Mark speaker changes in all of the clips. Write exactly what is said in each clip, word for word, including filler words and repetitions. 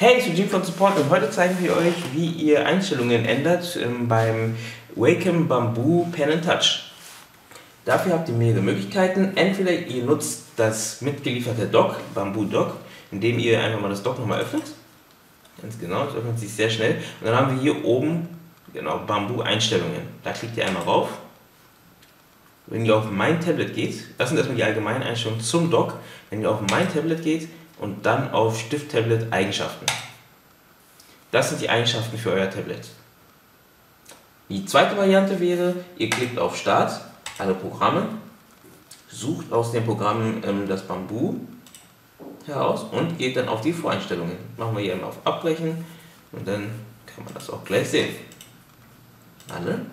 Speaker 1: Hey, ich bin Jim von Support und heute zeigen wir euch, wie ihr Einstellungen ändert ähm, beim Wacom Bamboo Pen and Touch. Dafür habt ihr mehrere Möglichkeiten. Entweder ihr nutzt das mitgelieferte Dock, Bamboo Dock, indem ihr einfach mal das Dock nochmal öffnet. Ganz genau, das öffnet sich sehr schnell. Und dann haben wir hier oben genau Bamboo Einstellungen. Da klickt ihr einmal rauf. Wenn ihr auf mein Tablet geht, das sind erstmal die allgemeinen Einstellungen zum Dock. Wenn ihr auf mein Tablet geht und dann auf Stift-Tablet Eigenschaften. Das sind die Eigenschaften für euer Tablet. Die zweite Variante wäre, ihr klickt auf Start, alle Programme, sucht aus den Programmen ähm, das Bamboo heraus und geht dann auf die Voreinstellungen. Machen wir hier einmal auf Abbrechen und dann kann man das auch gleich sehen. Alle,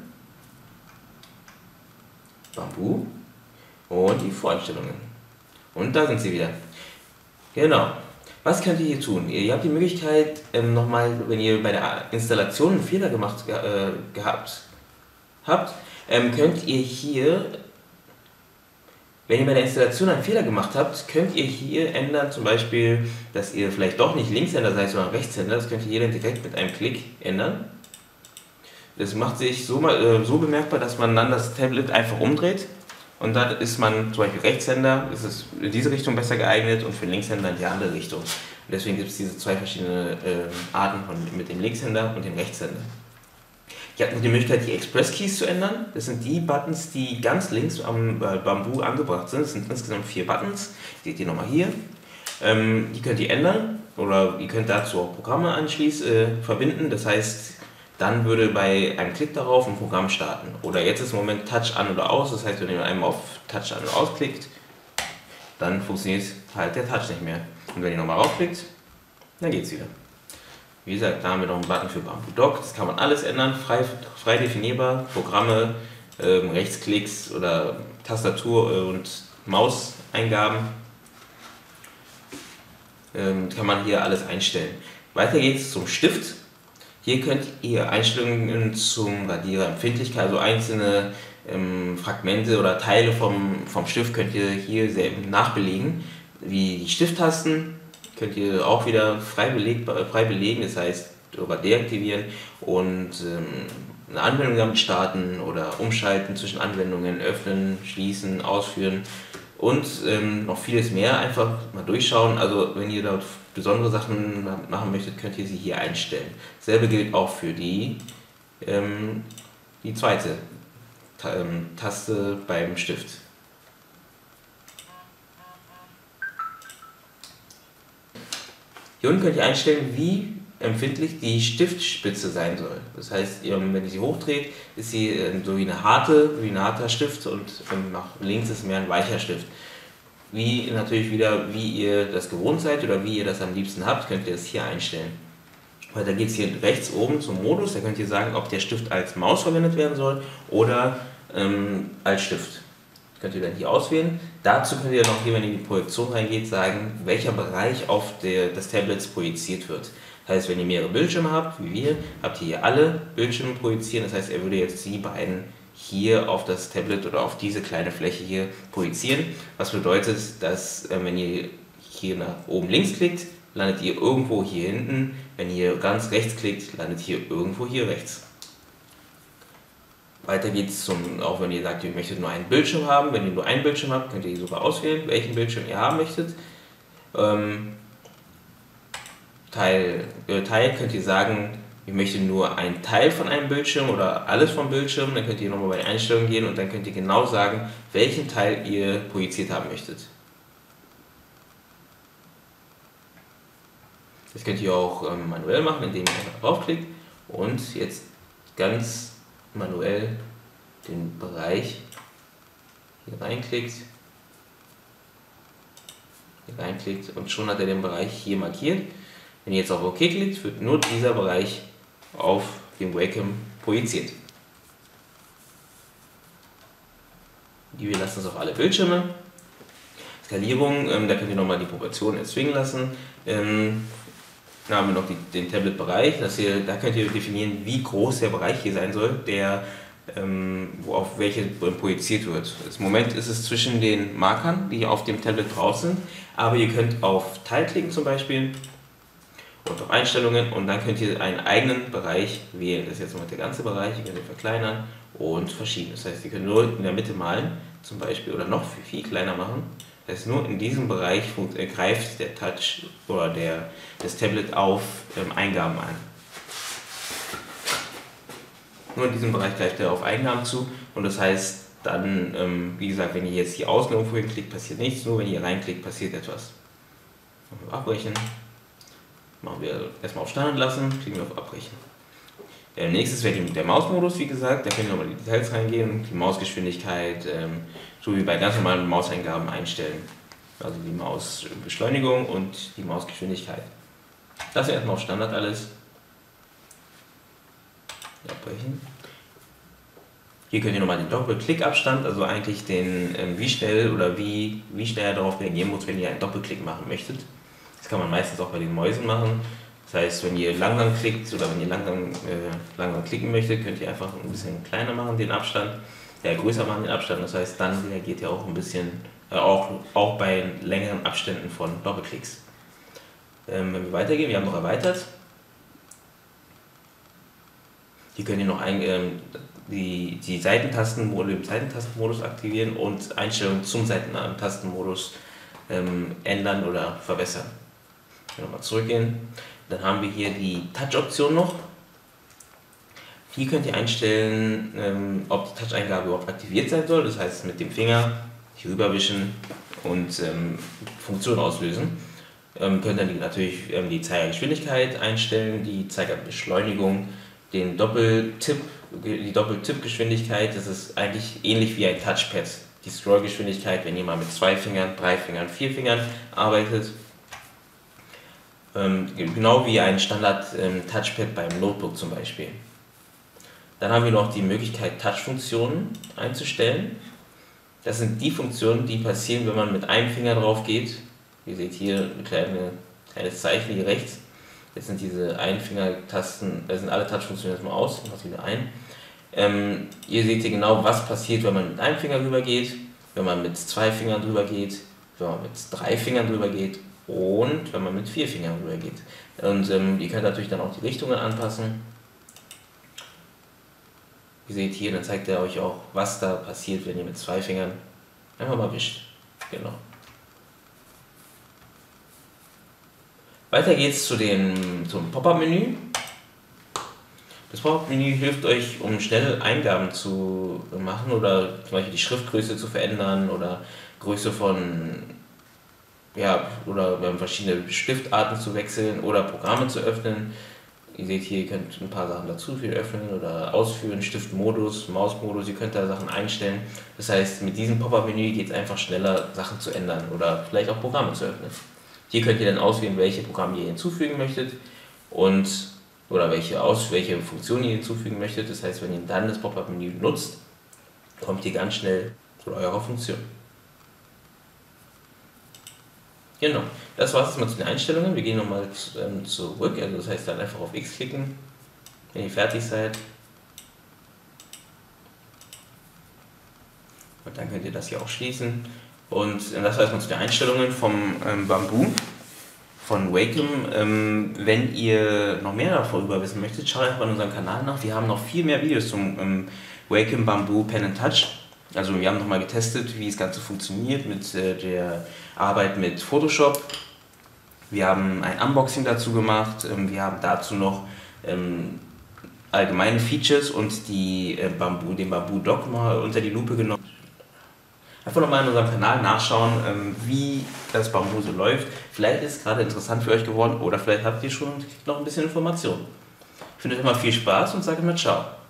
Speaker 1: Bamboo und die Voreinstellungen. Und da sind sie wieder. Genau. Was könnt ihr hier tun? Ihr habt die Möglichkeit, ähm, nochmal, wenn ihr bei der Installation einen Fehler gemacht äh, gehabt habt, ähm, könnt ihr hier, wenn ihr bei der Installation einen Fehler gemacht habt, könnt ihr hier ändern, zum Beispiel, dass ihr vielleicht doch nicht Linkshänder seid, sondern Rechtshänder. Das könnt ihr hier dann direkt mit einem Klick ändern. Das macht sich so, äh, so bemerkbar, dass man dann das Tablet einfach umdreht. Und dann ist man zum Beispiel Rechtshänder, ist es in diese Richtung besser geeignet und für Linkshänder in die andere Richtung. Und deswegen gibt es diese zwei verschiedene äh, Arten von, mit dem Linkshänder und dem Rechtshänder. Ihr habt noch die Möglichkeit, die Express Keys zu ändern. Das sind die Buttons, die ganz links am äh, Bamboo angebracht sind. Das sind insgesamt vier Buttons. Seht ihr nochmal hier. Ähm, die könnt ihr ändern oder ihr könnt dazu auch Programme anschließen, äh, verbinden. Das heißt, dann würde bei einem Klick darauf ein Programm starten. Oder jetzt ist im Moment Touch an oder aus, das heißt, wenn ihr einmal auf Touch an oder ausklickt, dann funktioniert halt der Touch nicht mehr. Und wenn ihr nochmal raufklickt, dann geht es wieder. Wie gesagt, da haben wir noch einen Button für Bamboo Dock, das kann man alles ändern, frei, frei definierbar, Programme, ähm, Rechtsklicks oder Tastatur- und Mauseingaben, ähm, kann man hier alles einstellen. Weiter geht es zum Stift. Hier könnt ihr Einstellungen zum Radierer Empfindlichkeit, also einzelne ähm, Fragmente oder Teile vom, vom Stift könnt ihr hier selber nachbelegen. Wie die Stifttasten könnt ihr auch wieder frei, belegbar, frei belegen, das heißt über deaktivieren und ähm, eine Anwendung damit starten oder umschalten zwischen Anwendungen, öffnen, schließen, ausführen und ähm, noch vieles mehr. Einfach mal durchschauen. Also wenn ihr dort besondere Sachen machen möchtet, könnt ihr sie hier einstellen. Dasselbe gilt auch für die, ähm, die zweite Ta ähm, Taste beim Stift. Hier unten könnt ihr einstellen, wie empfindlich die Stiftspitze sein soll. Das heißt, wenn ihr sie hochdreht, ist sie äh, so wie eine harte, wie ein harter Stift und ähm, nach links ist mehr ein weicher Stift. Wie natürlich wieder, wie ihr das gewohnt seid oder wie ihr das am liebsten habt, könnt ihr das hier einstellen. Weil da geht es hier rechts oben zum Modus, da könnt ihr sagen, ob der Stift als Maus verwendet werden soll oder ähm, als Stift. Das könnt ihr dann hier auswählen. Dazu könnt ihr noch hier, wenn ihr in die Projektion reingeht, sagen, welcher Bereich auf der, des Tablets projiziert wird. Das heißt, wenn ihr mehrere Bildschirme habt, wie wir, habt ihr hier alle Bildschirme projizieren. Das heißt, er würde jetzt die beiden hier auf das Tablet oder auf diese kleine Fläche hier projizieren. Was bedeutet, dass äh, wenn ihr hier nach oben links klickt, landet ihr irgendwo hier hinten. Wenn ihr ganz rechts klickt, landet ihr irgendwo hier rechts. Weiter geht es zum, auch wenn ihr sagt, ihr möchtet nur einen Bildschirm haben. Wenn ihr nur einen Bildschirm habt, könnt ihr sogar auswählen, welchen Bildschirm ihr haben möchtet. Ähm, Teil, äh, Teil könnt ihr sagen, ich möchte nur einen Teil von einem Bildschirm oder alles vom Bildschirm, dann könnt ihr nochmal bei den Einstellungen gehen und dann könnt ihr genau sagen, welchen Teil ihr projiziert haben möchtet. Das könnt ihr auch ähm, manuell machen, indem ihr einfach draufklickt und jetzt ganz manuell den Bereich hier reinklickt, hier reinklickt und schon hat er den Bereich hier markiert. Wenn ihr jetzt auf OK klickt, wird nur dieser Bereich auf dem Wacom projiziert. Wir lassen es auf alle Bildschirme. Skalierung, ähm, da könnt ihr nochmal die Proportionen erzwingen lassen. Ähm, dann haben wir noch die, den Tablet-Bereich, da könnt ihr definieren, wie groß der Bereich hier sein soll, der, ähm, wo auf welche projiziert wird. Im Moment ist es zwischen den Markern, die auf dem Tablet drauf sind, aber ihr könnt auf Teil klicken zum Beispiel und auf Einstellungen und dann könnt ihr einen eigenen Bereich wählen. Das ist jetzt mal der ganze Bereich, ihr könnt ihn verkleinern und verschieben. Das heißt, ihr könnt nur in der Mitte malen, zum Beispiel, oder noch viel, viel kleiner machen. Das heißt, nur in diesem Bereich greift der Touch oder der, das Tablet auf ähm, Eingaben an. Nur in diesem Bereich greift er auf Eingaben zu und das heißt, dann, ähm, wie gesagt, wenn ihr jetzt hier außen irgendwo hinklickt, passiert nichts, nur wenn ihr reinklickt, passiert etwas. Machen wir abbrechen. Machen wir erstmal auf Standard lassen, klicken wir auf Abbrechen. Äh, nächstes wäre der Mausmodus, wie gesagt, da könnt ihr nochmal in die Details reingehen, die Mausgeschwindigkeit, ähm, so wie bei ganz normalen Mauseingaben einstellen. Also die Mausbeschleunigung und die Mausgeschwindigkeit. Lassen wir erstmal auf Standard alles. Abbrechen. Hier könnt ihr nochmal den Doppelklickabstand, also eigentlich den, ähm, wie schnell oder wie, wie schnell er darauf reagieren muss, wenn ihr einen Doppelklick machen möchtet. Das kann man meistens auch bei den Mäusen machen. Das heißt, wenn ihr langsam klickt oder wenn ihr langsam, äh, langsam klicken möchtet, könnt ihr einfach ein bisschen kleiner machen, den Abstand, ja, größer machen den Abstand. Das heißt, dann reagiert ihr auch ein bisschen, äh, auch, auch bei längeren Abständen von Doppelklicks. Ähm, wenn wir weitergehen, wir haben noch erweitert. Hier könnt ihr noch ein, ähm, die, die Seitentastenmodus, den Seitentastenmodus aktivieren und Einstellungen zum Seitentastenmodus ähm, ändern oder verbessern. Nochmal zurückgehen. Dann haben wir hier die Touch-Option noch. Hier könnt ihr einstellen, ähm, ob die Touch-Eingabe überhaupt aktiviert sein soll. Das heißt, mit dem Finger hier rüberwischen und ähm, Funktion auslösen. Ähm, könnt dann die, natürlich ähm, die Zeigergeschwindigkeit einstellen, die Zeigerbeschleunigung, den Doppeltipp, die Doppeltippgeschwindigkeit. Das ist eigentlich ähnlich wie ein Touchpad. Die Scrollgeschwindigkeit, wenn ihr mal mit zwei Fingern, drei Fingern, vier Fingern arbeitet. Ähm, genau wie ein Standard-Touchpad ähm, beim Notebook zum Beispiel. Dann haben wir noch die Möglichkeit, Touch-Funktionen einzustellen. Das sind die Funktionen, die passieren, wenn man mit einem Finger drauf geht. Ihr seht hier ein kleine, kleines Zeichen hier rechts. Jetzt sind diese Einfingertasten, da sind alle Touch-Funktionen erstmal aus, und was wieder ein. Ähm, ihr seht hier genau, was passiert, wenn man mit einem Finger drüber geht, wenn man mit zwei Fingern drüber geht, wenn man mit drei Fingern drüber geht und wenn man mit vier Fingern drüber geht. Und ähm, ihr könnt natürlich dann auch die Richtungen anpassen. Ihr seht hier, dann zeigt er euch auch, was da passiert, wenn ihr mit zwei Fingern einfach mal wischt. Genau. Weiter geht's zu dem, zum Pop-up-Menü. Das Pop-up-Menü hilft euch, um schnell Eingaben zu machen oder zum Beispiel die Schriftgröße zu verändern oder Größe von, ja, oder verschiedene Stiftarten zu wechseln oder Programme zu öffnen. Ihr seht hier, ihr könnt ein paar Sachen dazu öffnen oder ausführen, Stiftmodus, Mausmodus, ihr könnt da Sachen einstellen. Das heißt, mit diesem Pop-up-Menü geht es einfach schneller, Sachen zu ändern oder vielleicht auch Programme zu öffnen. Hier könnt ihr dann auswählen, welche Programme ihr hinzufügen möchtet und oder welche, aus, welche Funktionen ihr hinzufügen möchtet. Das heißt, wenn ihr dann das Pop-up-Menü nutzt, kommt ihr ganz schnell zu eurer Funktion. Genau, das war es jetzt mal zu den Einstellungen. Wir gehen nochmal ähm, zurück, also das heißt dann einfach auf X klicken, wenn ihr fertig seid. Und dann könnt ihr das hier auch schließen. Und das war erstmal zu den Einstellungen vom ähm, Bamboo, von Wacom. Ähm, wenn ihr noch mehr darüber wissen möchtet, schaut einfach in unserem Kanal nach. Wir haben noch viel mehr Videos zum ähm, Wacom Bamboo Pen and Touch. Also wir haben nochmal getestet, wie das Ganze funktioniert mit äh, der Arbeit mit Photoshop. Wir haben ein Unboxing dazu gemacht. Ähm, wir haben dazu noch ähm, allgemeine Features und die, äh, Bamboo, den Bamboo Dock mal unter die Lupe genommen. Einfach nochmal in unserem Kanal nachschauen, ähm, wie das Bamboo so läuft. Vielleicht ist es gerade interessant für euch geworden oder vielleicht habt ihr schon noch ein bisschen Informationen. Ich wünsche euch immer viel Spaß und sage immer ciao.